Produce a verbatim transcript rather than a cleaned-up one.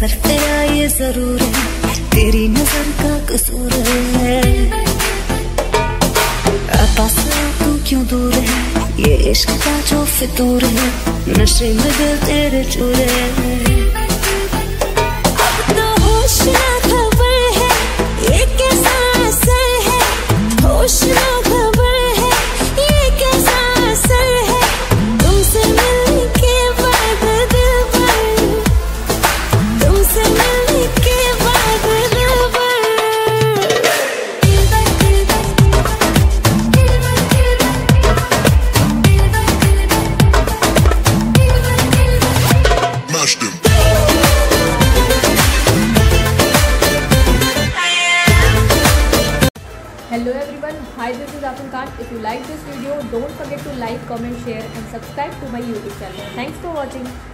सफर तेरा ये जरूर है, तेरी नजर का कसूर है। पास तू क्यों दूर है, ये इश्क का जो फितूर है, नशे में दिल तेरे चूर है। अब तो होश ना खबर है, ये कैसा असर है, होश ना खबर है, ये कैसा असर है, तुमसे मिलने के बाद दिल भर, तुमसे मिलने के बाद दिल भर। Hello everyone, hi, this is Atun Khan. If you like this video, don't forget to like, comment, share and subscribe to my YouTube channel. Thanks for watching.